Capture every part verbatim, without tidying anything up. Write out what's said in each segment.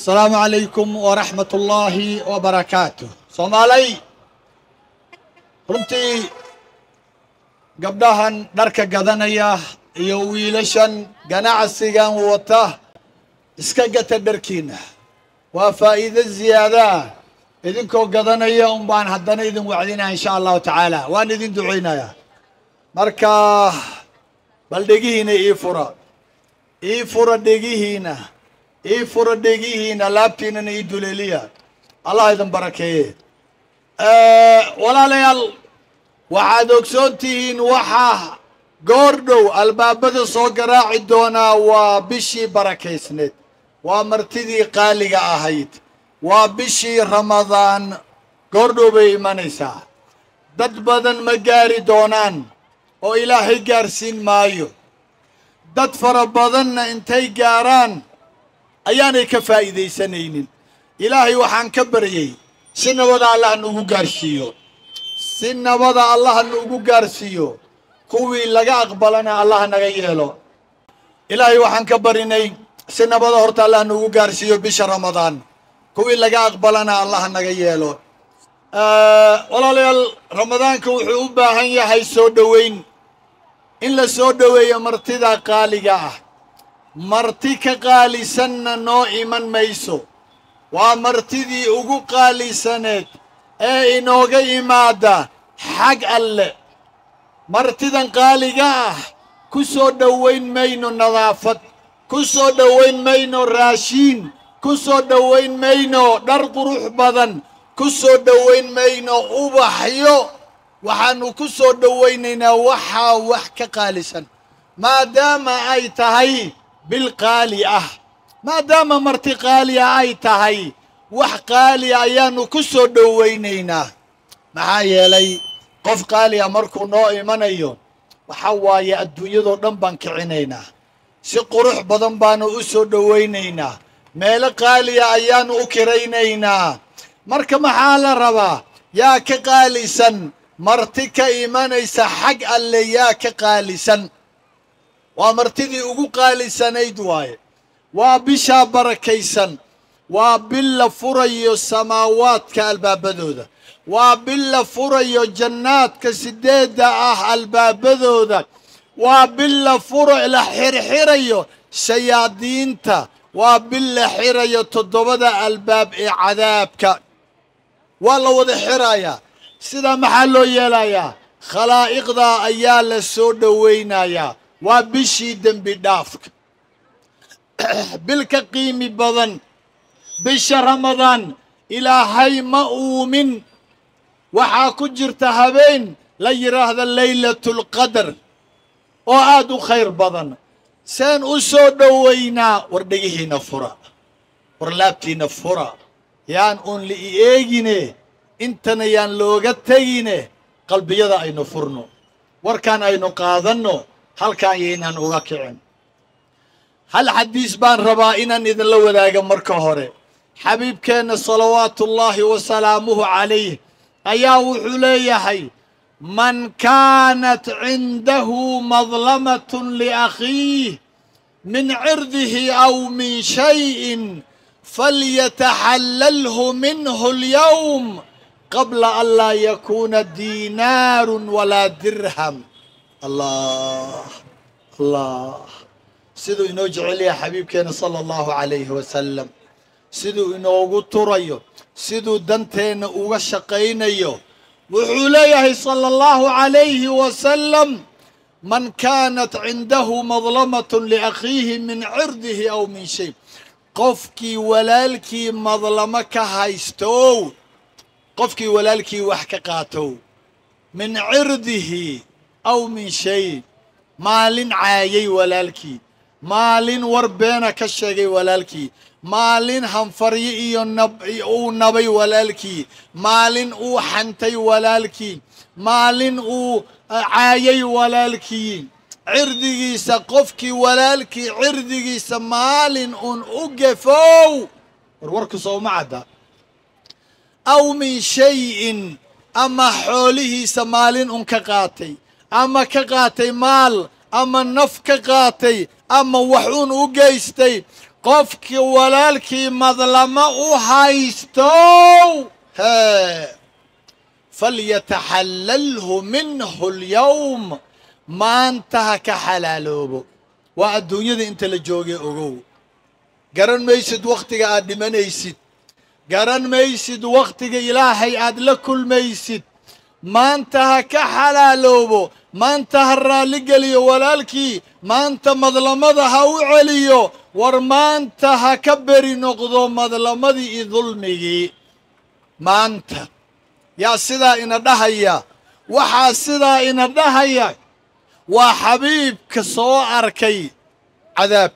السلام عليكم ورحمة الله وبركاته. صومالي runtii gabdhahan dharka gadanaya iyo wiilashan ganacsigan wata iska gata dharkiina waa faa'iido ziyaada idinkoo gadanaya un baan haddana idin wacdinaa insha Allah taala waan idin duceynaya marka bal dhegihiina ii fura ii fura dhegihiina ii fura dhegihiina laabtiina ii duleeliya Allah idin barakeeye walaalayaal waxaad ogsoontihiin waxa goordhow albaabada soo garaaci doonaa waa bishii barakaysneed waa martidii qaaliga ahayd waa bishii ramadaan goordhow bay imanaysaa dad badan ma gaari doonaan oo ilaahay gaarsiin maayo dad fara badanna intay gaaraan ayaanay ka faa'iidaysanaynin ilaahay waxaan ka baryay si nabada Allah nugu gaarsiiyo si nabada Allah nugu gaarsiiyo kuwii laga aqbalana Allah naga yeelo ilaahay waxaan ka barinay si nabada horta Allah nugu gaarsiiyo bisha ramadaan kuwii laga aqbalana Allah naga yeelo walaalayaal ramadaanka wuxuu u baahan yahay soo dhaweyn in la soo dhaweeyo martida qaaliga ah marti ka qaalisanna noo iman mayso waa martidii ugu qaalisaneed ee inooga imaada xag alle martidan qaaliga ah ku soo dhaweyn mayno nadaafad ku soo dhaweyn mayno raashin ku soo dhaweyn mayno dhar qurux badan ku soo dhaweyn mayno ubaxyo waxaanu ku soo dhaweynaynaa waxa wax ka qaalisan maadaama ay tahay bil qaali ah maadaama marti qaali ay tahay wax qaali ayaanu ku soo dhaweynaynaa maxaa yeelay qof qaali ah markuu noo imanayo waxa waaye adduunyadoo dhan baan kicinaynaa si qurux badan baanu u soo dhaweynaynaa meelo qaali ah ayaanu u kiraynaynaa marka maxaa la rabaa yaa ka qaalisan marti ka imanaysa xag alle yaa ka qaalisan waa martidii ugu qaalisanayd waaye waa bisha barakaysan waa bil la furayo samaawaadka albaabadooda waa bil la furayo jannaadka sideeda ah albaabadooda waa bil la furo la xirxirayo shayaadiinta waa bil la xirayo toddobada albaab ee cadaabka waa la wada xirayaa sida maxaa loo yeelayaa khalaa'iqda ayaa la soo dhaweynayaa waa bishii dembi dhaafka bil ka qiimi badan bisha ramadaan ilaahay ma uumin waxaa ku jirta habeen la yiraahdo laylatul qadr oo aad u khayr badan seen u soo dhaweynaa war dhegihiina fura war laabtiina fura yaan uun li eegine intana yaan looga tegine qalbiyada aynu furno warkaan aynu qaadanno halkaan yaynaan uga kicin hal xadiis baan rabaa inaan idinla wadaago marka hore xabiibkeena salawaatullaahi wa salaamuhu calayh ayaa wuxuu leeyahay man kaanat cindahu madlamatun liakhiih min cirdihi aw min shayin falyataxallalhu minhu alyawm qabla an laa yakuuna diinaarun walaa dirham allah allah siduu inoo jecel yahay xabiibkeena sala allahu calayhi wasalam siduu inoogu turayo siduu danteena uga shaqaynayo wuxuu leeyahay sala allahu calayhi wasalam man kaanat cindahu madlamatun liakhiihi min cirdihi aw min shay qofkii walaalkii madlamo ka haystow qofkii walaalkii wax ka qaatow min cirdihi aw min shay maalin caayay walaalkii maalin war beena ka sheegay walaalkii maalin hanfaryo iyo nab uu nabay walaalkii maalin uu xantay walaalkii maalin uu caayay walaalkii cirdigiisa qofkii walaalkii cirdigiisa maalin uun u gefow warwarku soo ma cadda aw min shayin ama xoolihiisa maalin un ka qaatay ama ka qaatay maal ama naf ka qaatay ama wax uun u geystay قفك ولالكي مظلمة هايستو ها فليتحلله منه اليوم ما انتهى كحلالوبه والدنيا دي انت لجوغي اوغو قرن ميسد وقتك عاد منيسد قرن ميسد وقتك إلهي عاد لكل ميسد ما انتهى كحلالوبه ما انتهى الرالقلي ولالكي ما انت مظلمتها وعليو ور ما انتهى كبري نقضو مظلمتي ظلمي ما انت يا سيدا إن دهيا وحا سيدا إن دهيا وحبيبك سو أركي عذاب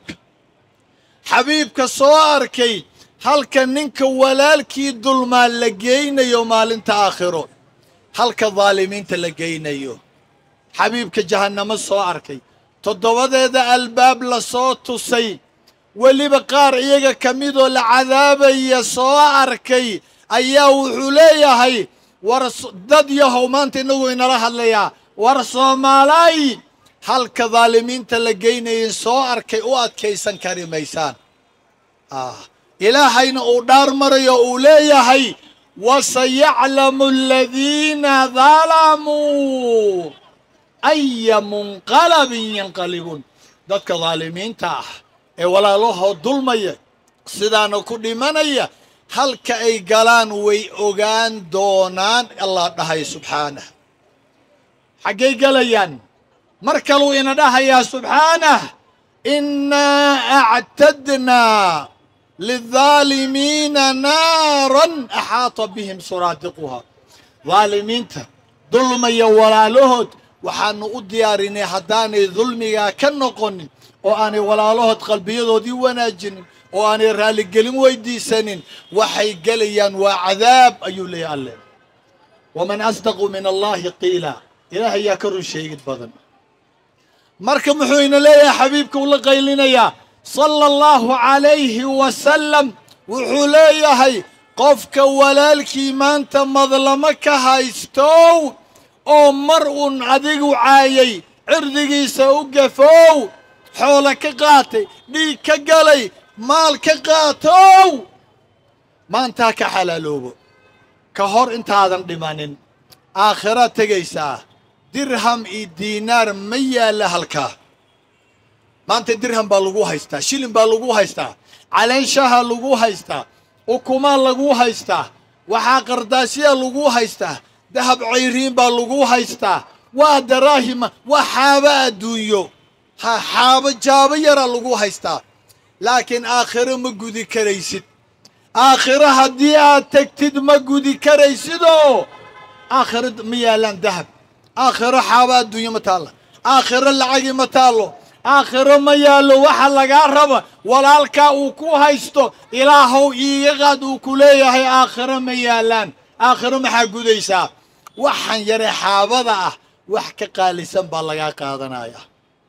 حبيبك سو أركي هل كان ننك ولالكي ظلما لقينا يوم انت آخره هل كظالمين تلقينا يو حبيبك جهنم سو أركي تضوض هذا الباب لصوت سي واللي بقار إيجا كميدو العذاب يسو أركي أيا وحوليا هاي ورس دد يهو مانت نو إن راح ليا ورسومالاي هل كظالمين تلقينا يسو أركي واد كيسان كاري ميسان آه إلهي نقدر مريا أوليا هاي وسيعلم الذين ظلموا أي منقلب ينقلبون ذاتك ظالمين تاح إيه ولا له ظلمية سيدانو كل منية هل كأي قلان وي أغان دونان الله دهي سبحانه حقي قليان مركلوا إن دهي سبحانه إنا أعتدنا للظالمين نارا أحاط بهم سرادقها ظالمين تا ظلمية ولا لهد waxaanu u diyaarinay haddaanay dulmiga ka noqonin oo aanay walaalahood qalbiyadoodii wanaajinin oo aanay raaligelin weydiisanin waxay gelayaan waa cadaab ayuu leeyahay alle waman asdaqu min allahi qiila ilaahay yaa ka run sheegid badan marka muxuu ina leeyahay xabiibka uu la qaylinayaa sala allahu calayhi wasalam wuxuu leeyahay qofka walaalkii maanta madlamo ka haystow oo mar uun adigu caayay cirdigiisa u gafow xoola ka qaatay dhiig ka galay maal ka qaatow maantaa ka xalaaloobo ka hor intaadan dhimanin aakhira tegaysaa dirham iyo diinaar ma yaalla halkaa maanta dirham baa lagu haystaa shilin baa lagu haystaa caleenshaha lagu haystaa ukumaa lagu haystaa waxaa qardaasiya lagu haystaa ذهب عيرين باللغو هايستا ودراهم وحابة الدنيا ها حابة جابة يرى اللغو هايستا لكن آخر مقودي كريسد آخر هدية تكتد مقودي كريسدو آخر ميالان ذهب آخر حابة الدنيا متالا آخر العقي متالو آخر ميالو وحل قاربا ولالكا وكو هايستو إلهو إيغاد وكوليه هي آخر ميالان آخر محاقوديسا waxan yare xaabada ah wax ka qaalisan baa laga qaadanaya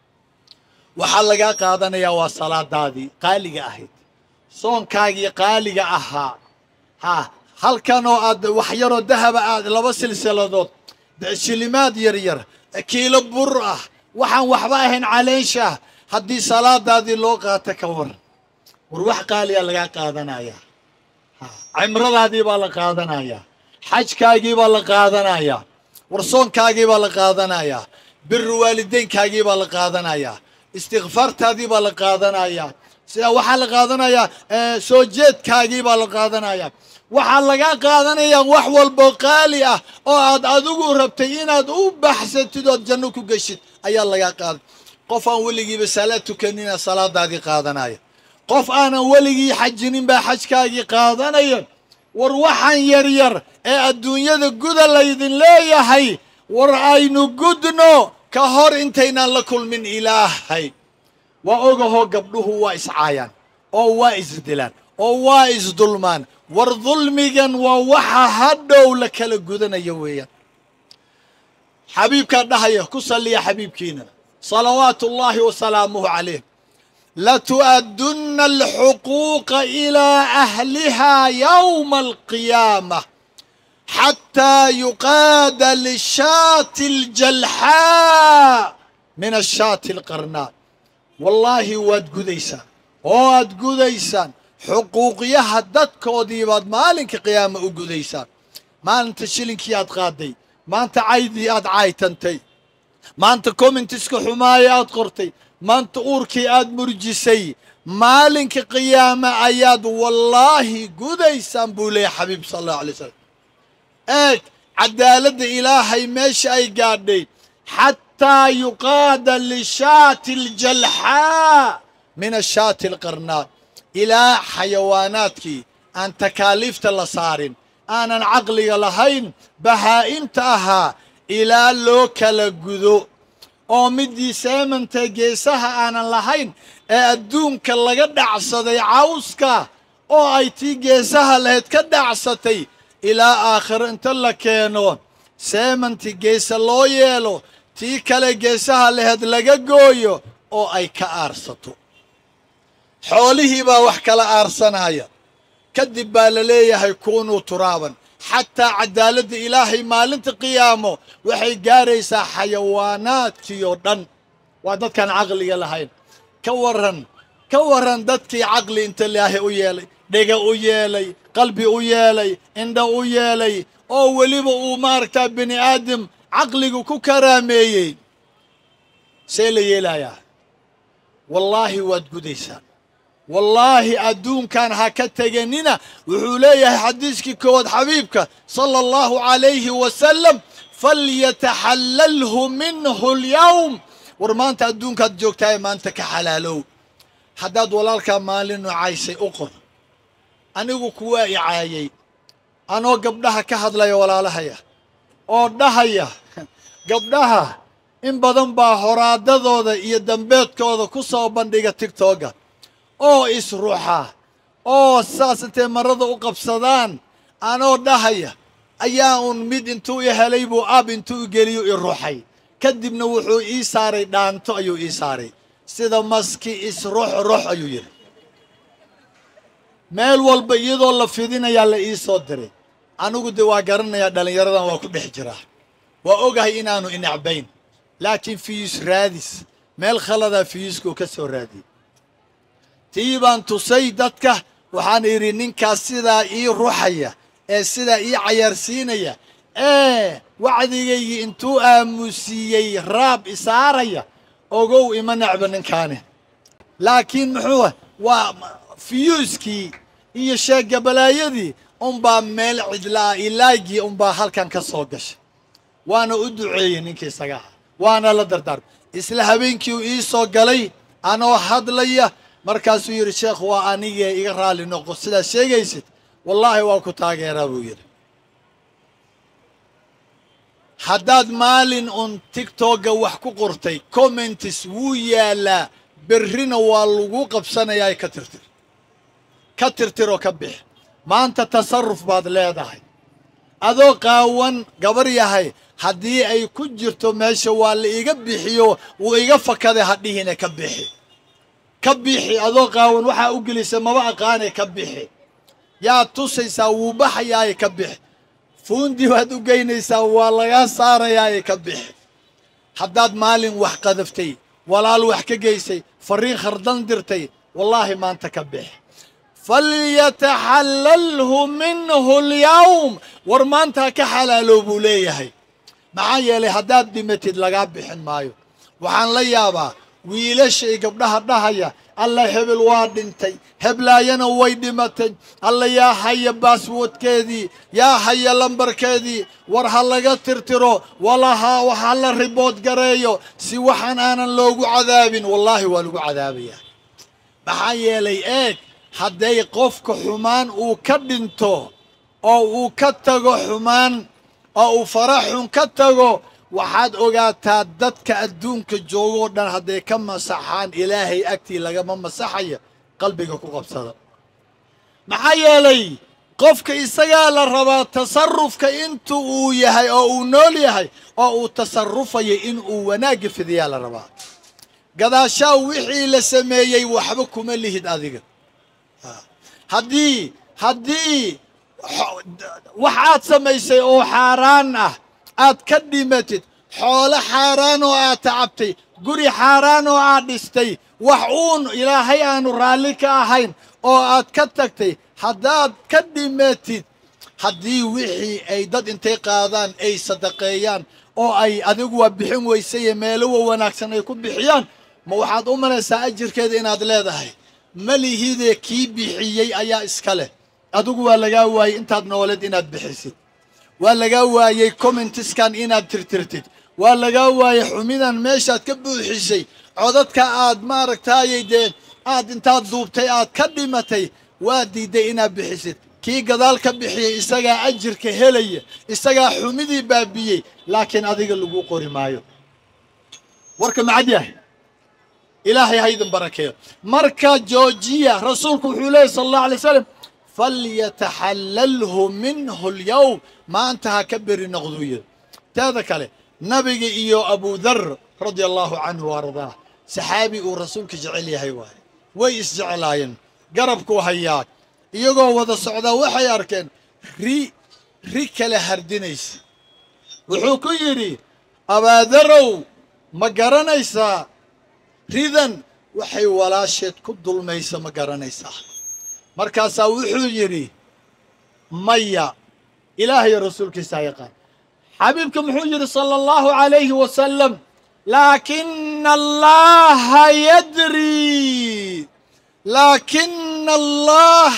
waxa laga qaadanaya waa salaadaadii qaaliga ahayd soonkaagii qaaliga ahaa ha halkan oo aad wax yaro dahab aad laba silsiladood shilimaad yar yar kiilo bur ah waxan waxba ahayn caleensha hadii salaadaadii loo qaato ka war war wax qaaliya laga qaadanaya ha cimradaadii baa la qaadanaya حجكاجي بالله قادنا يا ورسون كاجي بالله قادنا يا بر والدين كاجي بالله قادنا يا استغفرت هذه بالله قادنا يا سيا وحل قادنا يا اه سوجت كاجي بالله قادنا يا وحل قادنا يا وحول بقالية أو عاد أدوق ربتين أدو بحث تدود جنوك وقشت أي الله يا قاد قف أنا ولقي بسالة كنينا صلاة هذه قادنا يا قف أنا ولقي حجنين بحج كاجي قادنا يا وروحان يرير اي الدنيا ذا قد الليذن لا يحي ورأينو قدنو كهور انتينا لكل من إلهي وأوغهو قبله وايس عايان أو وايس دلان أو وايس ظلمان والظلميا ووحا هدو لك لقدنا يويا حبيبك النهاية كسل يا حبيب كينا صلوات الله وسلامه عليه لتؤدن الحقوق إلى أهلها يوم القيامة حتى يقاد للشاة الجلحاء من الشاة القرناء والله واد قديسة oo aad gudaysaan xuquuqyaha dadkoodii baad maalinka qiyaama u gudaysaan maalinta shilinkii aad qaaday maanta caydii aad caytantay maanta commentiska xumaaya aad qortay maanta uurkii aad murjisay maalinka qiyaama ayaad wallaahi gudaysaan buu leeyahay xabiib sala allahu alay wasalam eeg cadaaladda ilaahay meesha ay gaadhay xataa yuqaada lishaati aljalxaa min ashaati alqarnaa ilaa xayawaanaadkii aan takaaliifta la saarin aanan caqliga lahayn bahaa'imta ahaa ilaa loo kala gudo oo midii seemanta geesaha aanan lahayn ee adduunka laga dhacsaday cawska oo ay tii geesaha lahayd ka dhacsatay ilaa aakhiro inta la keeno seemanti geesa loo yeelo tii kale geesaha lahayd laga gooyo oo ay ka aarsato xoolihii baa wax kala aarsanaya kadib baa la leeyahay kuunuu turaaban xataa cadaaladda ilaahay maalinta qiyaamo waxay gaaraysaa xayawaanaadkii oo dhan waa dadkaan caqliga lahayn ka warran ka warran dadkii caqli inta ilaahay u yeelay dhega u yeelay qalbi u yeelay indha u yeelay oo weliba uu maaragtaa bini aadam caqligu ku karaameeyey see la yeelayaa wallaahi waad gudaysaan wallaahi adduunkan ha ka teganina wuxuu leeyahay xadiiskii kowaad xabiibka sala allahu calayhi wasalam falyataxallalhu minhu alyawm war maanta adduunkaad joogtahay maanta ka xalaalow haddaad walaalkaa maalin noocaysay u qor anigu kuwaa i caayay anoo gabdhaha ka hadlaya walaalahaya oo dhahaya gabdhaha in badan baa horaadadooda iyo dambeedkooda ku soo bandhiga tigtooga oo isruuxa oo saas intay marada u qabsadaan anoo dhahaya ayaa un mid intuu i helay buu ab intuu i geliyo i ruuxay kadibna wuxuu ii saaray dhaanto ayuu ii saaray sida maski isruux ruux ayuu yidhi meel walba iyadoo la fidinayaa la ii soo diray anigu de waa garanayaa dhallinyaradan waa ku dhex jiraa waa ogahay inaanu inacbayn laakiin fiyus raadis meel khaladaa fiyuskuu ka soo raadiyey tii baan tusay dadka waxaan idhi ninkaas sidaa ii ruxaya ee sidaa ii cayaarsiinaya ee wacdigaygii intuu aamusiiyey raab isaaraya ogow ima necba ninkaani laakiin muxuu waa fiyuuskii iyo sheegabalaayadii unbaa meel cidlaa ilaagii unbaa halkan ka soo gashay waana u duceeyey ninkii isaga aha waana la dardaarmay isla habeenkii uu ii soo galay anoo hadlaya markaasuu yidhi sheekh waa anigee iga raalli noqo sidaad sheegaysid wallaahi waa ku taageeraa buu yidhi haddaad maalin un tigtogga wax ku qortay commentis wuu yaalaa berrina waa lagu qabsanayaa ka tirtir ka tirtiroo ka bix maanta tasarruf baad leedahay adoo qaawan gabar yahay haddii ay ku jirto meesha waa la iga bixiyo wuu iga fakaday hadhihina ka bixi ka bixi adoo qaawan waxaa u gelisay maba aqaanay ka bixi yaa tusaysaa wuu baxayaaye ka bixi fuundi baad u geynaysaa waa lagaa saarayaaye ka bixi haddaad maalin wax qadaftay walaal wax ka geysay fariin khardan dirtay wallaahi maanta ka bixi falyataxallalhu minhu alyawm war maanta ka xalaalow buu leeyahay maxaa yeelay haddaad dhimatid lagaa bixin maayo waxaan la yaabaa wiilasha iyo gabdhaha dhahaya alla hebel waa dhintay heblaayana way dhimatay alla yaa haya baaswoodkeedii yaa haya lambarkeedii war ha laga tirtiro walaha waxa la ribood gareeyo si waxaan aanan loogu cadaabin wallaahi waa lagu cadaabayaa maxaa yeelay eeg hadday qofka xumaan uu ka dhinto oo uu ka tago xumaan oo uu faraxun ka tago waxaad ogaataa dadka adduunka joogoo dhan hadday ka masaxaan ilaahay agtii lagama masaxaya qalbiga ku qabsada maxaa yeelay qofka isagaa la rabaa tasarrufka inta uu yahay oo uu nool yahay oo uu tasarrufayo in uu wanaagga fidiyaa la rabaa gadaashaa wixii la sameeyey waxba kuma lihid adiga haddii haddii wax aad samaysay oo xaaraan ah aad ka dhimatid xoolo xaaraan oo aad tacabtay guri xaaraan oo aad dhistay وحون إلهي أن رالك أهين أو أتكتكتي حداد كدمتي حدي وحي أي داد انتي قادان أي صدقيان أو أي أدقوا بحين ويسي ميلو وناكسن يكون بحيان ما waxaad u malaysaa ajirkeeda inaad leedahay malihiide kii bixiyay ayaa iskale adigu waa laga waayay intaad noolad inaad bixisid waa laga waayay commentskan inaad tirtirtid waa laga waayay xumidan meeshaad ka buuxisay codadka aad maaragtay de aad intaad duubtay aad ka dhimatay waa diiday inaad bixisid kii gadaal ka bixiyay isaga ajirka helaya isaga xumidii baabiyay laakiin adiga lagu qori maayo warka macadiyahay إلهي هيدا بركة مركا جوجية رسولك وحوليه صلى الله عليه وسلم فليتحلله منه اليوم ما انتهى كبر النغضوية تذكر عليه نبي إيو أبو ذر رضي الله عنه وارضاه سحابي ورسولك جعلي هيواي ويس جعلاين قربكو هياك إيو وذا السعودة وحي أركن ري ريكله هردينيس وحوكو يري أبا ذرو ما قرنيسا ridan waxay walaasheed ku dulmayso ma garanaysaa markaas wuxuu yiri maya ilaahay rasuulkiisa yaqaan xabiibka muxuu yiri sallallahu alayhi wa sallam laakin allah yadri laakin allah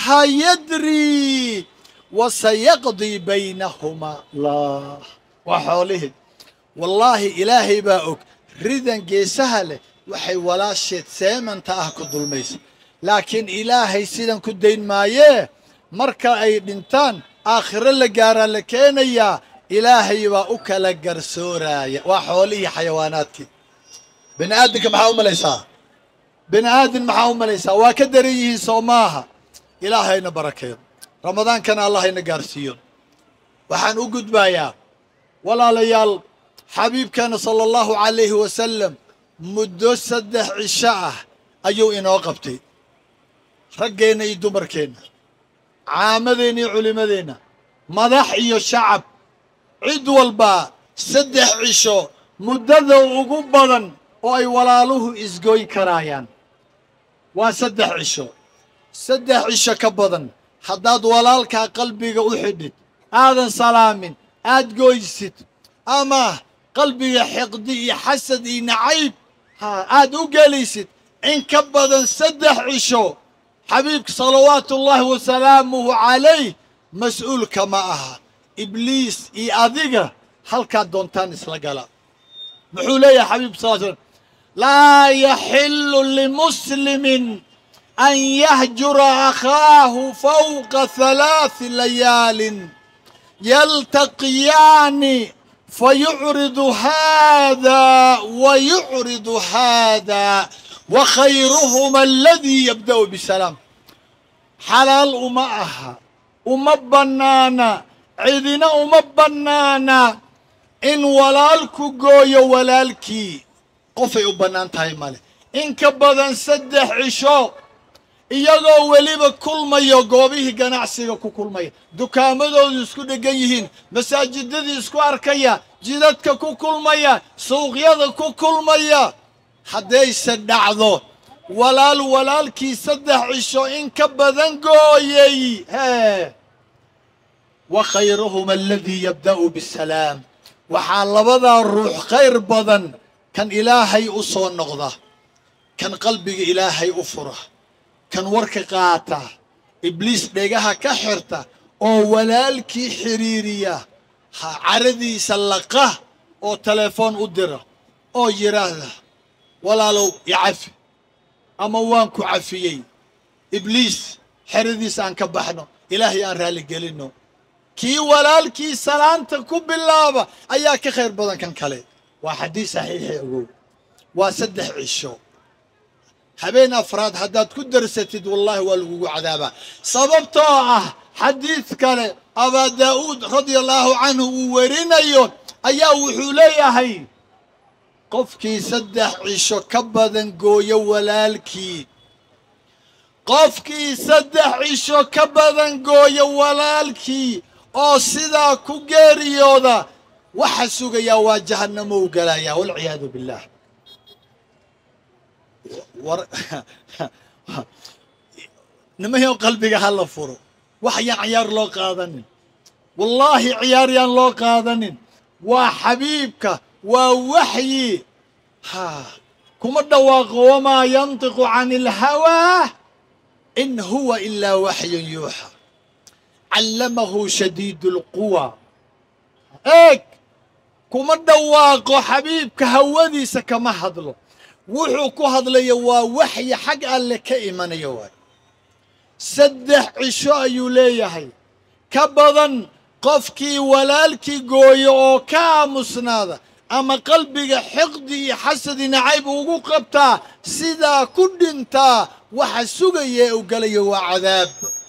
yadri wa sayaqdi baynahuma la wa hawlihi wallahi ilaahay baa og ridan geesaha leh waxay walaasheed seemanta ah ku dulmayso laakiin ilaahay sidan ku dayn maaye marka ay dhintaan aakhiro la gaara la keenaya ilaahay baa u kala garsooraya waa xoolihii xayawaanaadkii bani aadamka maxaa u malaysaa bani aadam maxaa u malaysaa waa ka daran yihiin soomaaha ilaahayna barakeeyo ramadaankana allahayna gaarsiiyo waxaan u gudbayaa walaalayaal xabiibkana sallallahu alayhi wa sallam muddo saddex cisho ah ayuu inoo qabtay raggeena iyo dumarkeena caamadeena iyo culimadeena madax iyo shacab cid walba saddex cisho muddada ugu badan oo ay walaaluhu isgoyn karaayaan waa saddex cisho saddex cisho ka badan haddaad walaalka qalbiga u xidhid aadan salaamin aad goysid ama qalbiga xiqdi iyo xasad iyo nacayb aad u gelaysid in ka badan saddex cisho xabiibka salawaatu ullaahi wasalaamuhu calayh mas-uulka ma aha ibliis iyo adiga halkaad doontaan isla gala muxuu leeyahay xabiibka sal slam laa yaxillu limuslimin an yahjura akhaahu fawqa halaathi layaalin yaltaqiyaani فيعرض هذا ويعرض هذا وخيرهما الذي يبدأ بالسلام حلال أمها أمبنانا عيدنا أمبنانا إن ولالك قوي ولالكي قفي أبنان تاي مالي إن كبدان سدح عشو iyagoo weliba kulmayo goobihii ganacsiga ku kulmaya dukaamadoodu isku dhagan yihiin masaajidadii isku arkaya jidadka ku kulmaya suuqyada ku kulmaya haddayse dhacdo walaal walaalkii saddex cisho in ka badan gooyay hee wa khayruhuma alladii yabda'u bisalaam waxaa labadaa ruux khayr badan kan ilaahay u soo noqda kan qalbiga ilaahay u fura kan warka qaata ibliis dhegaha ka xirta oo walaalkii xiriiriya ha caradiisa laqa oo telefoon u dira oo yiraahda walaalow yacafi ama waan ku cafiyey ibliis xiradiisa aan ka baxno ilaahay aan raali gelino kii walaalkii salaanta ku bilaaba ayaa ka khayr badan kan kale waa xadiis saxiix ah waa saddex cisho habeen afraad haddaad ku darsatid wallahi waa lagugu cadaabaa sababtoo ah xadiis kale abaa daa'uud radiallahu canhu uu werinayo ayaa wuxuu leeyahay qofkii saddex cisho ka badan gooyo walaalkii qofkii saddex cisho ka badan gooyo walaalkii oo sidaa ku geeriyooda waxa sugayaa waa jahannamo u galayaa walciyaadu billah war nimayo qalbiga hala furo wax yaan ciyaar loo qaadanin wallahi ciyaar yaan loo qaadanin waa xabiibka waa waxyi ha kuma dhawaaqo wama yantiqu anil hawa in huwa illa wahyun yuha allamahu shadidul quwa eeg kuma dhawaaqo xabiibka hawadiisa kama hadlo wuxuu ku hadlayo waa waxyi xag alle ka imanayo waay saddex cisho ayuu leeyahay ka badan qofkii walaalkii gooyo oo ka aamusnaada ama qalbiga xiqdi iyo xasadi nacayb ugu qabtaa sidaa ku dhintaa waxa sugaya u galayo waa cadaab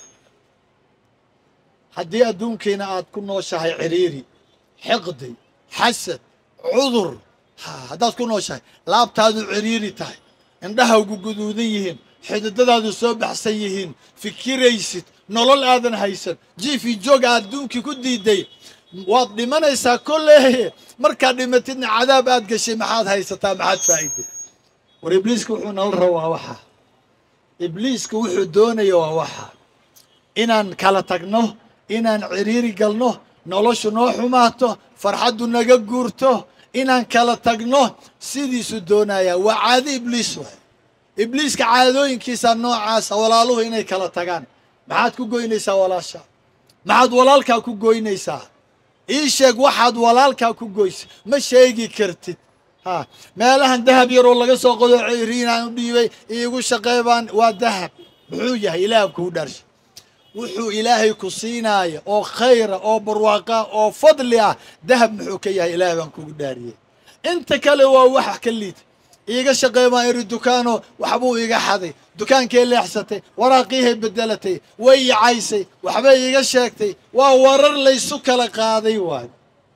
haddii adduunkeena aad ku nooshahay ciriiri xiqdi xasad cudur haddaad ku nooshahay laabtaadu ciriiri tahay indhaha ugu guduudan yihiin xididadaadu soo baxsan yihiin fikiraysid nolol aadan haysan jiifi joog aad adduunkii ku diiday waad dhimanaysaa kolley markaad dhimatidna cadaab aad gashay maxaad haysataa maxaad faa'iiday war ibliiska wuxuu nala rabaa waxa ibliiska wuxuu doonaya waa waxa inaan kala tagno inaan ciriiri galno noloshu noo xumaato farxaddu naga guurto inaan kala tagno sidiisu doonaya waa caado ibliis waay ibliiska caadooyinkiisa noocaasa walaaluhu inay kala tagaan maxaad ku goynaysaa walaasha maxaad walaalkaa ku goynaysaa ii sheeg waxaad walaalkaa ku goysa ma sheegi kartid ha meelahan dahab yaroo laga soo qodo ciriinaan u dhiibay iigu shaqeybaan waa dahab muxuu yahay ilaah kuu dharshay wuxuu ilaahay ku siinaayo oo khayra oo barwaaqa oo fadli ah dahab muxuu ka yahay ilaah baan kugu dhaariyey inta kale waa wax ka liid iiga shaqeybaan iri dukaano waxbuu iga xaday dukaankee leexsatay waraaqiihay bedelatay way yacaysay waxbay iga sheegtay waa warar laysu kala qaaday waay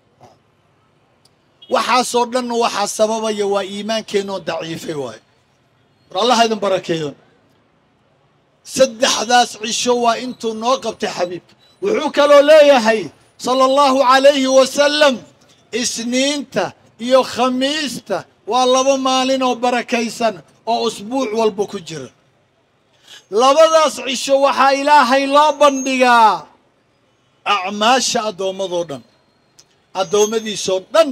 waxaasoo dhan waxaa sababaya waa iimaankeenoo daciifay waay war allah idin barakeeyo saddexdaas cisho waa intuu noo qabtay xabiibka wuxuu kaloo leeyahay sala allahu calayhi wasalam isniinta iyo khamiista waa laba maalin oo barakaysan oo usbuuc walba ku jira labadaas cisho waxaa ilaahay loo bandhigaa acmaasha addoommadoo dhan addoommadiisoo dhan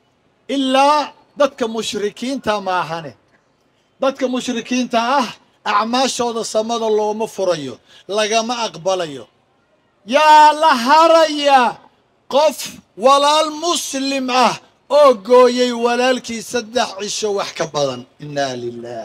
ilaa dadka mushrikiinta maahane dadka mushrikiinta ah acmaashooda samada looma furayo lagama aqbalayo yaa la haraya qof walaal muslim ah oo gooyay walaalkii saddex cisho wax ka badan innaa lilaah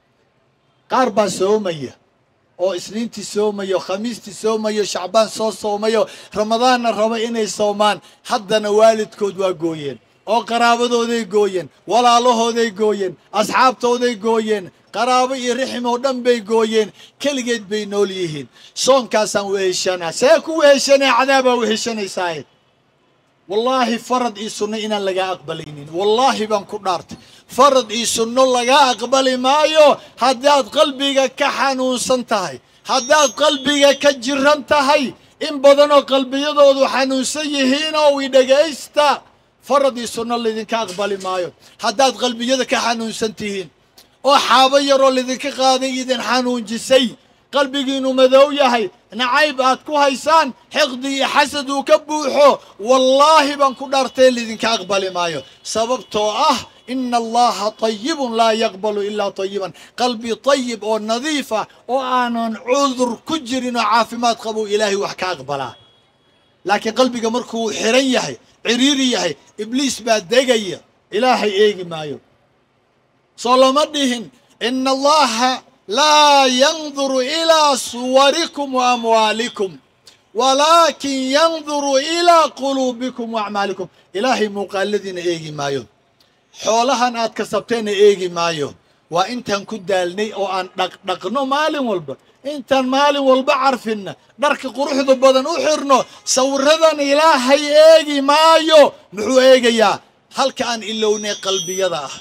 qaar baa soomaya oo isniintii soomayo khamiistii soomayo shacbaan soo soomayo ramadaanna raba inay soomaan haddana waalidkood waa gooyeen oo qaraabadooday gooyeen walaalahooday gooyeen asxaabtooday gooyeen qaraabo iyo rixim oo dhan bay gooyeen keligeed bay nool yihiin soonkaasaan weheshanaa see ku weheshanaa cadaabaa weheshanaysaa wallaahi farad iyo sunno inaan lagaa aqbalaynin wallaahi baan ku dhaartay farad iyo sunno lagaa aqbali maayo haddaad qalbiga ka xanuunsan tahay haddaad qalbiga ka jiran tahay in badanoo qalbiyadoodu xanuunsan yihiin oo wi dhagaysta farad iyo sunno laydinka aqbali maayo haddaad qalbiyada ka xanuunsan tihiin oo xaabo yaroo laydinka qaaday idin xanuunjisay qalbigiinu madow yahay nacayb aad ku haysaan xiqdi iyo xasad uu ka buuxo wallaahi baan ku dhaartay laydinka aqbali maayo sababtoo ah ina allaha tayibun laa yaqbalu ilaa tayiban qalbi tayib oo nadiifa oo aanan cudur ku jirin oo caafimaad qabuu ilaahay wax ka aqbalaa laakiin qalbiga markuu xiran yahay ciriiri yahay ibliis baa degaya ilaahay eegi maayo soo lama dhihin ina allaha laa yanduru ilaa suwarikum wa amwaalikum walaakin yanduru ilaa quluubikum wa acmaalikum ilaahay muuqaaladiina eegi maayo xoolahan aad kasabteenna eegi maayo waa intaan ku daalnay oo aan dhaqdhaqno maalin walba intaan maalin walba carfinna dharka quruxda badan u xirno sawiradan ilaahay eegi maayo muxuu eegayaa halka aan ilownay qalbiyada ah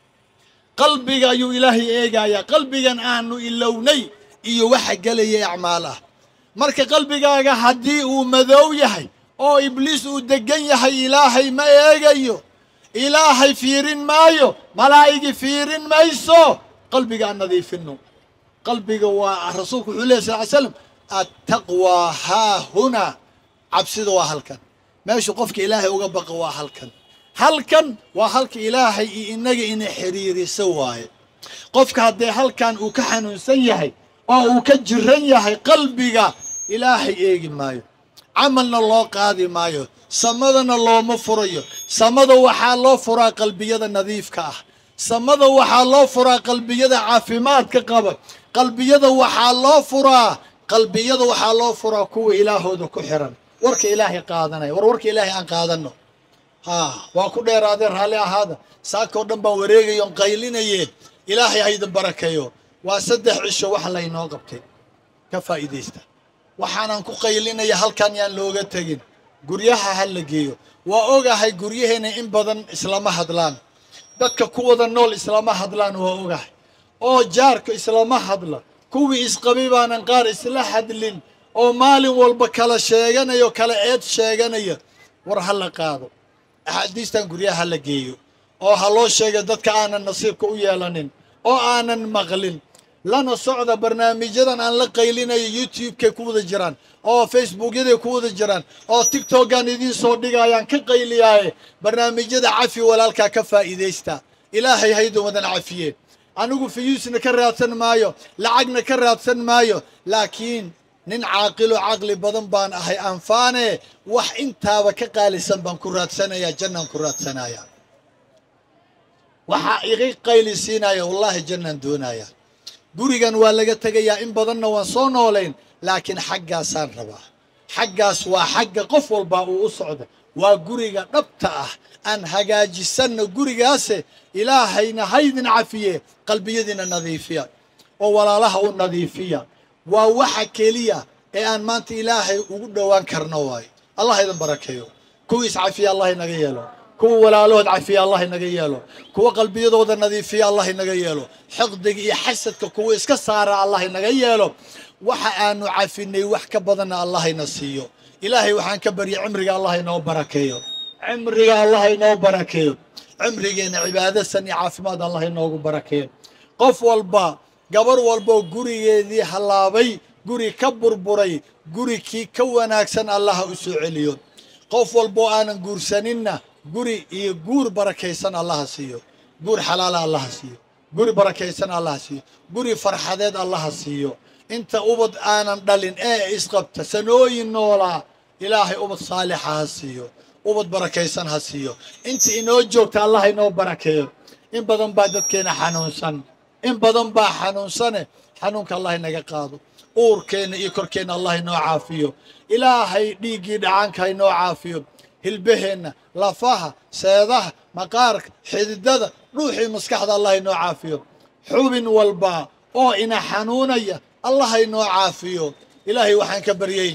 qalbiga ayuu ilaahay eegayaa qalbigan aanu ilownay iyo waxa galaya acmaal ah marka qalbigaaga haddii uu madow yahay oo ibliis uu degan yahay ilaahay ma eegayo ilaahay fiirin maayo malaa'igi fiirin mayso قلبك النظيف إنه قلبك ورسولك صلى الله عليه وسلم التقوى ها هنا عبسد وهلكن ماشي قفك إلهي وقبق وهلكن هلكن وهلك إلهي إنك إن حريري سواي قفك هدي هلكن وكحن سيهي أو كجريهي قلبك إلهي إيجي مايو عملنا الله قادي مايو سمدنا الله مفريو سمد وحا الله فرا قلبي هذا نظيف كاه سمد وحا الله فرا قلبي هذا عافمات كقبل قلبي هذا وحا الله فرا قلبي هذا وحا الله فرا كو إله ذو كحرا ورك إلهي قادنا ور ورك إلهي أن قادنا ها واكو دير هذا هالي هذا ساكو دنبا وريغي يوم قيلين يين إلهي هيدا بركيو واسدح عشو وحا لينو قبتي كفايديستا waxaanan ku qaylinaya halkan yaan looga tagin guryaha hal la geeyo waa ogahay guryaheena in badan islaama hadlaan dadka ku wada nool islaama hadlaan waa ogahay oo jaarka islaama hadla kuwii isqabibaanan qaar isla hadlin oo maalin walba kala sheeganayo kala eed sheeganaya war hal la qaado ahadiistan guryaha la geeyo oo haloo sheega dadka aanan nasiibka u yeelanin oo aanan maqlin lana socda barnaamijyadan aan la qaylinayo youtube-ka ku wada jiraan oo facebook-yada ku wada jiraan oo tiktok-aan idin soo dhigayaan ka qayliyaaye barnaamijyada cafi walaalka ka faa'iideysta ilaahay haydo wadan cafiyeen anigu fiyuusna ka raadsan maayo lacagna ka raadsan maayo laakiin nin caaqilo caqli badan baan ahay anfaane wax intaaba ka qaalisan baan ku raadsanayaa jannaan ku raadsanayaa waxa iga qaylisiinaya wallahi jannaan doonaya gurigan waa laga tagayaa in badanna waan soo noolayn laakiin xaggaasaan rabaa xaggaas waa xagga qof walba uu u socdo waa guriga dhabta ah aan hagaajisanno gurigaase ilaahayna haydin cafiye qalbiyadiina nadiifiya oo walaalaha u nadiifiya waa waxa keliya ee aan maanta ilaahay ugu dhowaan karno waay allah idin barakeeyo kuwiis cafiya allah inaga yeelo kuwa walaalood cafiya allah inaga yeelo kuwa qalbiyadooda nadiifiya allah inaga yeelo xaqdiga iyo xasadka kuwa iska saara allah inaga yeelo waxa aanu cafinay wax ka badan allah ina siiyo ilaahay waxaan ka bariyo cimriga allah inoo barakeeyo cimriga allah inoo barakeeyo cimrigeena cibaadasan iyo caafimaad allah inoogu barakeeyo qof walba gabar walba gurigeedii halaabay guri ka burburay guri kii ka wanaagsan allah u soo celiyo qof walba aanan guursaninna guri iyo guur barakaysan allah siiyo guur xalaal allah siiyo guri barakaysan allah siiyo guri farxadeed allah siiyo inta ubad aanan dhalin ee isqabta sanooyin noola ilaahay ubad saalix ha siiyo ubad barakaysan ha siiyo inta inoo joogta allah inoo barakeeyo in badan baa dadkeena xanuunsan in badan baa xanuunsane xanuunka allah inaga qaado uurkeena iyo korkeena allah inoo caafiyo ilaahay dhiigii dhacaanka inoo caafiyo hilbaheena lafaha seedaha maqaarka xididada ruuxii maskaxda allah inoo caafiyo xubin walba oo ina xanuunaya allah inoo caafiyo ilaahay waxaan ka baryay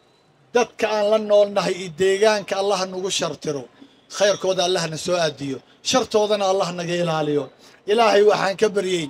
dadka aan la noolnahay iyo deegaanka allah nagu shartiro khayrkooda allah na soo aadiyo shartoodana allah naga ilaaliyo ilaahay waxaan ka baryay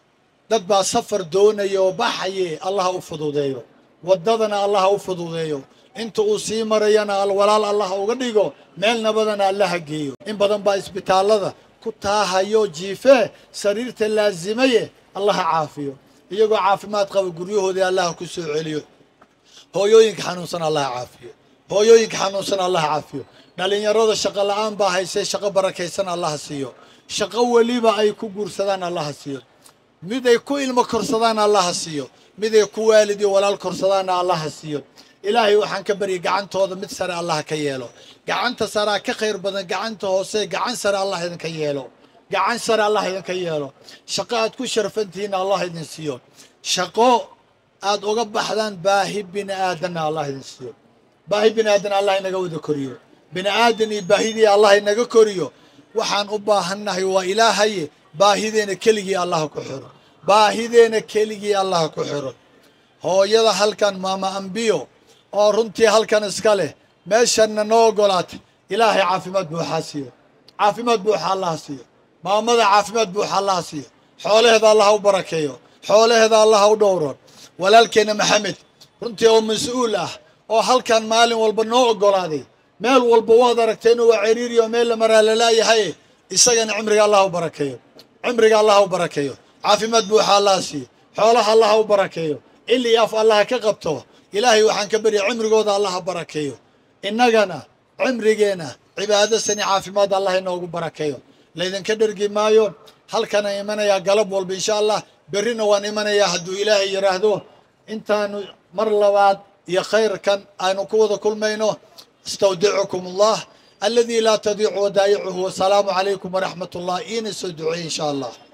dad baa safar doonayo baxaye allah u fududeeyo wadadana allah u fududeeyo inta uu sii marayana walaal allah uga dhigo meel nabadana allah geeyo in badan baa isbitaalada ku taahayo jiife sariirta laazimaye allah caafiyo iyagoo caafimaad qaba guryahooda allah ku soo celiyo hooyooyinka xanuunsan allah caafiyo hooyooyinka xanuunsan allah caafiyo dhalinyarada shaqo la'aan baa haysay shaqo barakaysan allah siiyo shaqo waliba ay ku guursadaan allah siiyo mid ay ku ilmo korsadaan allah siiyo mid ay ku waalid iyo walaal korsadaan allah siiyo ilaahay waxaan ka bari gacantooda mid sare allah ka yeelo gacanta sare ka khayr badan gacanta hoose gacan sare allah idin ka yeelo gacan sare allah idin ka yeelo shaqo aad ku sharfantihiin allah idin siiyo shaqo aad uga baxdaan baahi bini aadan allah idin siiyo baahi bini aadan allah inaga wada koriyo bini aadan iyo baahidii allah inaga koriyo waxaan u baahannahay waa ilaahay baahideena keligii allah ku xiro baahideena keligii allah ku xiro hooyada halkan maama ambiyo oo runtii halkan iska leh meeshanna noo ogolaatay ilaahay caafimaad buuxa siiyo caafimaad buuxa allah siiyo maamada caafimaad buuxa allah siiyo xoolaheeda allah u barakeeyo xoolaheeda allah u dhowro walaalkeena maxamed runtii oo mas'uul ah oo halkan maalin walba noo ogolaaday meel walba waad aragteen waa ciriiriyo meel la maraa la laayahay isagana cimriga allah u barakeeyo cimriga allah u barakeeyo caafimaad buuxa allah siiyo xoolaha allah u barakeeyo illi af allah ka qabto ilaahay waxaan ka baryaa cimrigooda allah barakeeyo innagana cimrigeena cibaado sani caafimaad allah inoogu barakeeyo laydinka dhergi maayo halkana imanayaa galab walba insha allah berrina waan imanayaa hadduu ilaahay yidhaahdo intaanu mar labaad iyo khayrkan aynu ku wada kulmayno astawdicukum allah alladii laa tadiicu wadaa'icuhu wasalaamu calaykum waraxmat ullah iina soo duceey insha allah